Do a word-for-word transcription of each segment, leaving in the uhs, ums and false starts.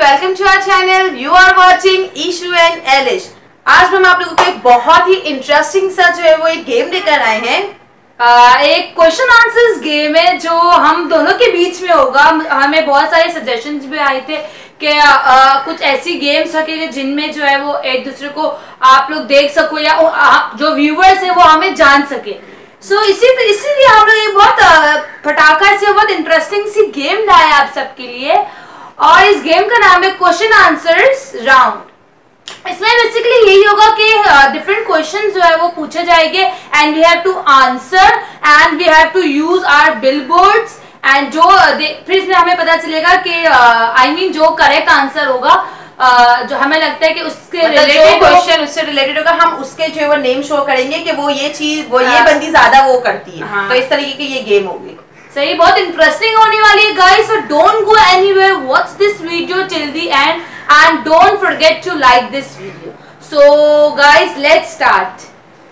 Welcome to our channel. You are watching Ishu and Elish. आज हम आप लोगों को एक बहुत ही इंटरेस्टिंग सा जो है वो एक गेम लेकर आए हैं। आ, एक क्वेश्चन आंसर्स गेम है जो हम दोनों के बीच में होगा। हमें बहुत सारे सजेशंस भी आए थे कि आ, कुछ ऐसी गेम्स रखेंगे जिनमें जो है वो एक दूसरे को आप लोग देख सको या आ, जो व्यूवर्स है वो हमें जान सके। सो so, इसी इसीलिए हम लोग ये बहुत फटाका से बहुत इंटरेस्टिंग सी गेम लाए आप सबके लिए, और इस गेम का नाम है क्वेश्चन आंसर्स राउंड। इसमें बेसिकली यही होगा कि डिफरेंट क्वेश्चन जो है वो पूछे जाएंगे and we have to answer and we have to use our billboards and जो फिर इसमें हमें पता चलेगा कि आई मीन जो करेक्ट आंसर होगा uh, जो हमें लगता है कि उसके रिलेटेड क्वेश्चन उससे रिलेटेड होगा, हम उसके जो है वो नेम शो करेंगे कि वो ये चीज वो ये बंदी ज्यादा वो करती है। हाँ। तो इस तरीके की ये गेम होगी। सही, बहुत इंटरेस्टिंग होने वाली है guys. So don't go anywhere, watch this video till the end and don't forget to like this video. So guys, let's start.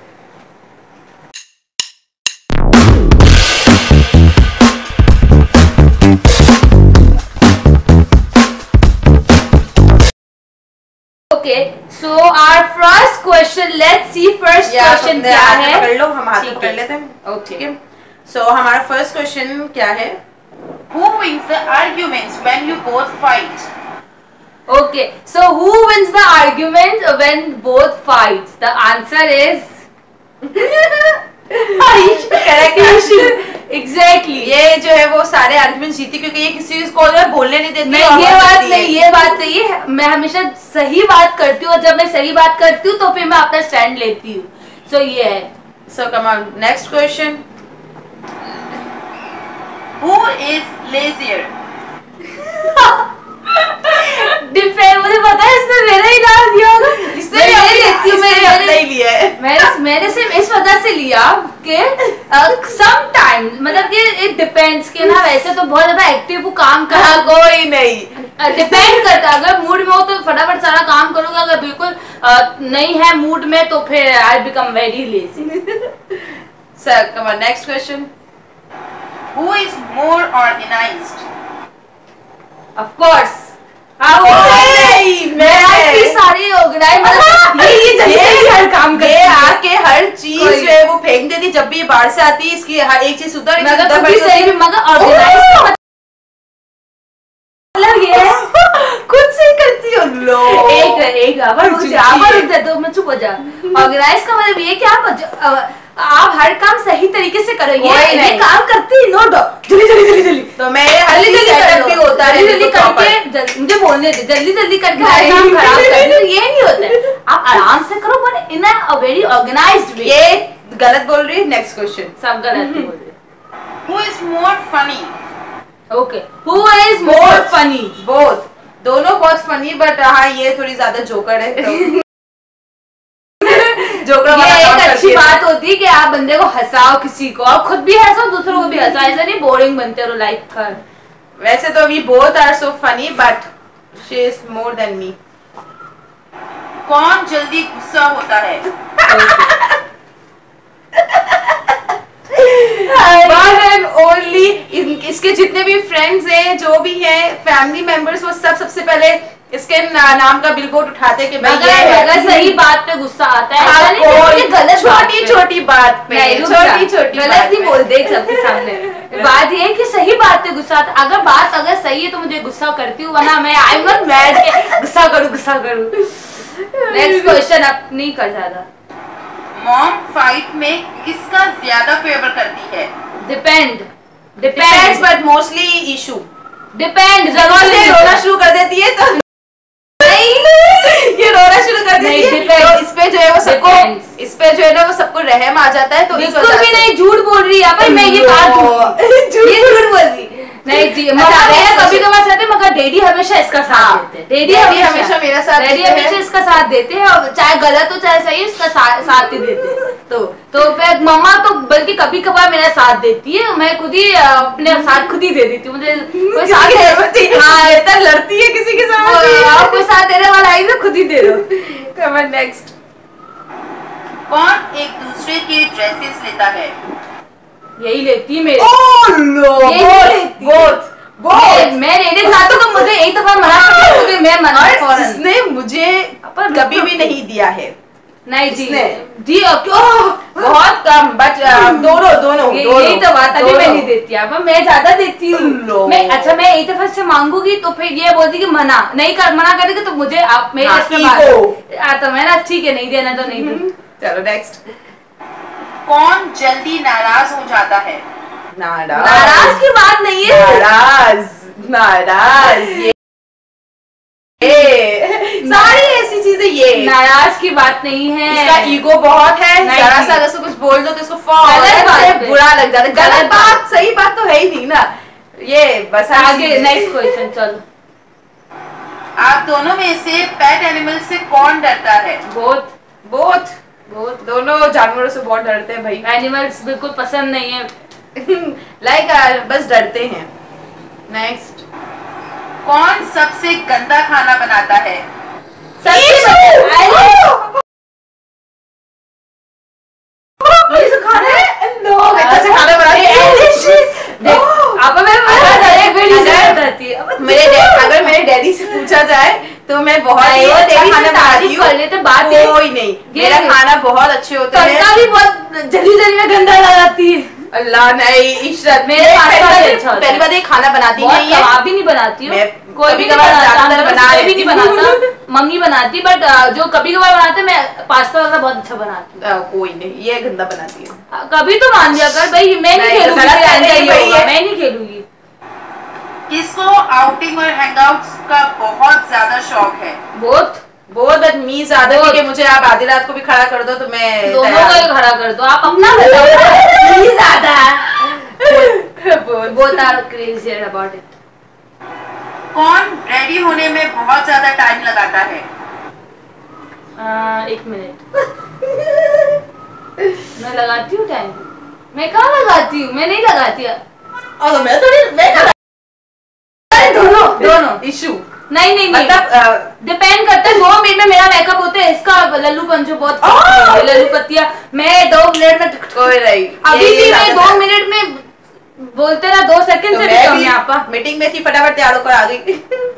Okay, so our first question, let's see first yeah, question क्या है। पकड़ लो, हम हाथ पकड़ लेते हैं। Okay. So हमारा first question क्या है? Who wins the arguments when you both fight? Okay, so who wins the argument when both fights? The answer is correct. Exactly. ये जो है वो सारे आर्गुमेंट जीती क्योंकि ये किसी को बोलने नहीं देती। नहीं, ये बात नहीं, ये बात नहीं है। मैं हमेशा सही बात करती हूँ और जब मैं सही बात करती हूँ तो फिर मैं अपना स्टैंड लेती हूँ। सो ये है। So come on, next question. Who is lazier? Different, मुझे पता है इसने मेरा ही नाम दिया होगा। इसने भी अपनी लेती हूँ, मैंने अपना ही लिया है। मैंने मेरे से इस वजह से लिया कि सम टाइम मतलब कि इट डिपेंड्स कि ना वैसे तो बहुत ज्यादा एक्टिव हूँ, काम कर हाँ, कोई नहीं डिपेंड करता है। अगर मूड में हो तो फटाफट सारा काम करूंगा, अगर बिल्कुल नहीं है मूड में तो फिर I become very lazy. Sir come on, next question. Who is more organized? Of course. नहीं, मैं सारी ऑर्गेनाइज मतलब ये ये जल्दी हर काम करती है, आके हर चीज जो है वो फेंक देती। जब भी ये बाहर से आती है इसकी हर एक चीज उधर मगर भी सही, मगर ऑर्गेनाइज मतलब ये है खुद से करती हो लो। एक एक आवर रुक जा, आवर रुक जा, दो मिनट चुप हो जा। ऑर्गेनाइज का मतलब ये कि आप आप हर काम सही तरीके से करो। ये ये काम करती नो डाउट, जल्दी जल्दी जल्दी जल्दी तो मैं जल्दी जल्दी सेटअप भी होता है, जल्दी जल्दी करके मुझे बोलने दे, जल्दी जल्दी करके हर काम खराब कर दे, तो ये नहीं होता है। आप आराम से करो but in a very organised way. ये गलत बोल रही है। Next question. सब गलत बोल रहे हैं। Who is more funny? Okay, who is more funny? Both, दोनों बहुत फनी, बट हाँ ये थोड़ी ज्यादा जोकर है तो जोकर ये एक अच्छी बात होती है कि आप बंदे को हंसाओ, किसी को और खुद भी हंसाओ, दूसरों को भी हंसाओ, ऐसा नहीं बोरिंग बनते रहो लाइफ का। वैसे तो अभी both are so funny but she is more than me. कौन जल्दी गुस्सा होता है? One and only, इसके जितने भी फ्रेंड्स हैं, जो भी हैं, फैमिली मेंबर्स, वो सब सबसे पहले इसके ना, नाम का बिलबोर्ड उठाते हैं कि भाई ये है। अगर सही बात पे गुस्सा आता है, ऐसा नहीं कि गलत छोटी छोटी बात पे, छोटी छोटी गलत नहीं बोल दे सबके सामने। बात ये है कि सही बात पे गुस्सा आता, अगर बात अगर सही है तो मुझे गुस्सा करती हूँ, वरना मैं आई एम नॉट मैड के गुस्सा करूँ गुस्सा करूँ। नेक्स्ट क्वेश्चन, अब नहीं कर ज्यादा। मॉम फाइट में किसका ज्यादा फेवर करती है? Depend depends but mostly Ishu. Depend, जरूर से रोना शुरू कर देती है तो नहीं ये रोना शुरू कर देती है तो इस पे जो है वो सबको इस पे जो है ना वो सबको रहम आ जाता है। तो बिल्कुल भी नहीं, झूठ बोल रही है भाई, मैं ये बात ये झूठ बोल रही नहीं जी। कभी कभार चाहते मगर डैडी हमेशा इसका साथ देते हैं। डैडी हमेशा मेरा साथ डैडी हमेशा इसका साथ देते हैं, और चाहे गलत हो चाहे सही इसका साथ ही देते हैं। तो तो फिर मम्मा तो बल्कि कभी कभार मेरा साथ देती है, मैं खुद ही अपने साथ खुद ही दे देती हूँ। मुझे कोई साथ हाँ इतना लड़ती है किसी के साथ, कोई साथ देने वाला आई तो खुद ही दे दो। Comment next. कौन एक दूसरे के ड्रेसेस लेता है? यही लेती है मेरे। oh, no, बोथ मैं मैं लेने जाती हूँ तो मुझे एक दफा मना करती, मैं मना और इसने मुझे कभी भी नहीं दिया है। नहीं जी दिया क्यों? बहुत कम, बट दोनों दोनों यही तो बात, अभी मैं नहीं देती, अब मैं ज्यादा देती हूँ। मैं अच्छा मैं एक दफा से मांगूंगी तो फिर ये बोलती कि मना नहीं कर, मना करेगी तो मुझे आप मेरे इसमें तो मैं ना ठीक है नहीं देना तो नहीं दूँ। चलो नेक्स्ट। कौन जल्दी नाराज हो जाता है? नाराज नाराज की बात नहीं है, नाराज नाराज ये सारी ऐसी चीजें, ये नाराज की बात नहीं है। इसका ईगो बहुत है, जरा सा अगर कुछ बोल दो तो इसको फौरन बुरा लग जाता है। गलत बात सही बात तो है ही नहीं ना ये। बस आगे नेक्स्ट क्वेश्चन चलो। आप दोनों में से पेट एनिमल से कौन डरता है? बहुत बहुत बहुत दोनों जानवरों से बहुत डरते हैं भाई। एनिमल्स बिल्कुल पसंद नहीं है। लाइक like, बस डरते हैं। नेक्स्ट। कौन सबसे गंदा खाना बनाता है? खाना है खाना बनाती है। मेरे अगर मेरे डैडी से पूछा जाए तो मैं बहुत अच्छा खाना बनाती हूँ, बात कोई नहीं, मेरा खाना बहुत अच्छे होता है। भी बहुत जल्दी जल्दी में गंदा लगाती है। अल्लाह नहीं इशरत, मेरे पहली बात खाना बनाती नहीं है, आप भी नहीं बनाती हूँ, कोई भी ज्यादातर बना भी नहीं बनाता, मम्मी बनाती, बट जो कभी कभार बनाते मैं पास्ता वगैरह बहुत अच्छा बनाती हूँ। कोई नहीं, ये गंदा बनाती है। कभी तो मान लिया कर भाई, मैं नहीं खेलूंगी, मैं नहीं खेलूंगी। किसको आउटिंग और हैंगआउट्स का बहुत ज्यादा शौक है? बहुत बहुत बदमीज आदत है कि मुझे आप आधी रात को भी खड़ा कर दो तो मैं दोनों को ही खड़ा कर दो, आप अपना बताओ। प्लीज आता बहुत आर क्रेजी अबाउट इट। कौन रेडी होने में बहुत ज्यादा टाइम लगाता है? आ, एक मिनट मैं लगाती हूँ टाइम, मैं कहाँ लगाती हूँ, मैं नहीं लगाती। और मैं थोड़ी मैं दोनों दोनों इशू नहीं नहीं नहीं मतलब डिपेंड करता है। दो मिनट में मेरा मेकअप होता है, इसका लल्लू पंचो बहुत लल्लू पतिया, मैं दो मिनट में कोई नहीं। अभी भी मैं दो मिनट में बोलते ना, दो सेकंड से भी कम है। आपा मीटिंग में थी, फटाफट तैयार होकर आ गई।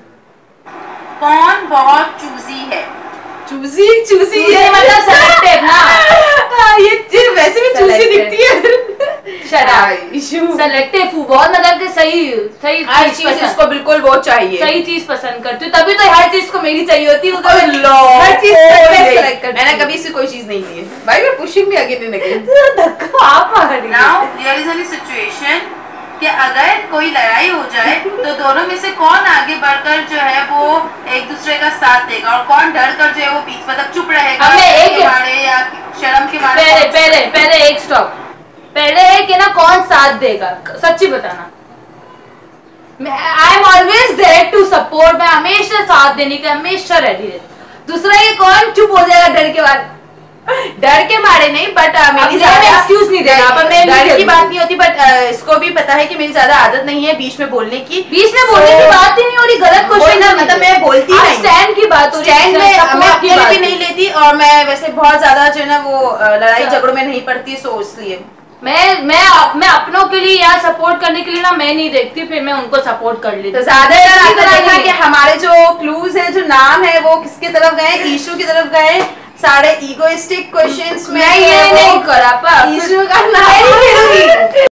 कौन बहुत चूजी है? चूजी चूजी ये मतलब सेलेक्टिव ना, ये वैसे भी चूजी दिखती है। सेलेक्टिव बहुत मतलब कि सही सही हर चीज इसको बिल्कुल वो चाहिए, सही चीज पसंद करती हूँ, तभी तो हर चीज को मेरी चाहिए होती है। हर चीज सेलेक्ट करती, मैंने कभी से कोई चीज नहीं ली है भाई। मैं पुशिंग भी आगे नहीं लगी, धक्का आप मार रही। Now there is a situation कि अगर कोई लड़ाई हो जाए तो दोनों में से कौन आगे बढ़कर जो है वो एक दूसरे का साथ देगा और कौन डर कर जो है वो बीच मतलब चुप रहेगा के मारे या शर्म के मारे? पहले पहले पहले एक स्टॉप, पहले है कि ना कौन साथ देगा, सच्ची बताना। I am always there to support, मैं हमेशा साथ देने के हमेशा रेडी रहती। दूसरा ये कौन चुप हो जाएगा डर के बाद, डर के मारे नहीं, बट मेरी ज्यादा एक्सक्यूज नहीं देना, पर मैं डर की बात नहीं होती, बट इसको भी पता है कि मेरी ज्यादा आदत नहीं है बीच में बोलने की। बीच में बोलने की बात ही नहीं हो रही, गलत क्वेश्चन है, मतलब मैं बोलती नहीं, स्टैंड की बात हो रही है, स्टैंड में मैं अकेले भी नहीं लेती और मैं वैसे बहुत ज्यादा जो है ना वो लड़ाई झगड़ों में नहीं पड़ती, सो इसलिए मैं मैं मैं अपनों के लिए या सपोर्ट करने के लिए ना मैं नहीं देखती, फिर मैं उनको सपोर्ट कर लेती। तो ज्यादा कि हमारे जो क्लूज है, जो नाम है वो किसके तरफ गए, ईशू की तरफ गए। सारे ईगोइस्टिक क्वेश्चंस में ये नहीं करा पा, ईशू का नाम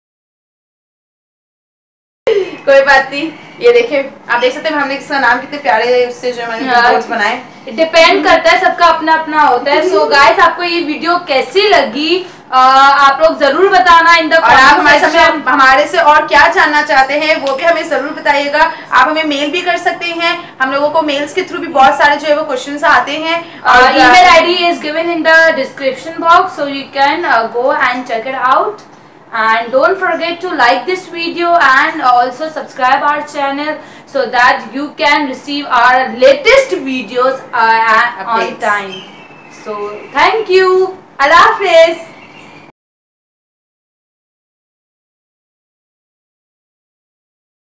कोई बात नहीं। ये देखिए आप देख सकते हैं हमने इसका नाम कितने प्यारे उससे जो मैंने नोट्स बनाए। डिपेंड करता है, सबका अपना अपना होता है। सो गाइस आपको ये वीडियो कैसी लगी आ, आप लोग जरूर बताना इन द और आप हमारे सामने हमारे से और क्या जानना चाहते हैं वो भी हमें जरूर बताइएगा। आप हमें मेल भी कर सकते हैं, हम लोगों को मेल्स के थ्रू भी बहुत सारे जो है वो क्वेश्चंस आते हैं। और email ID is given in the description box, so you can go and check it out. And don't forget to like this video and also subscribe our channel so that you can receive our latest videos uh, on time. So thank you. Allah Hafiz.